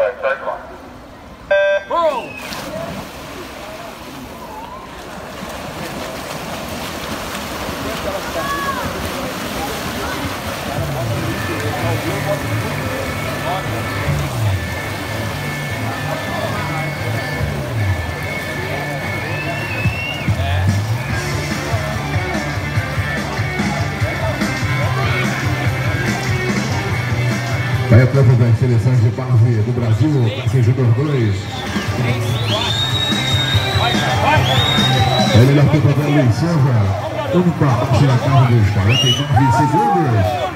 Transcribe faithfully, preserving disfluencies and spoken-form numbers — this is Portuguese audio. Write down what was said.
Vai a campo das seleções de base do Brasil, Classe Júnior dois. É melhor que o Luiz Silva, único abaixo na carro dos quarenta e nove segundos.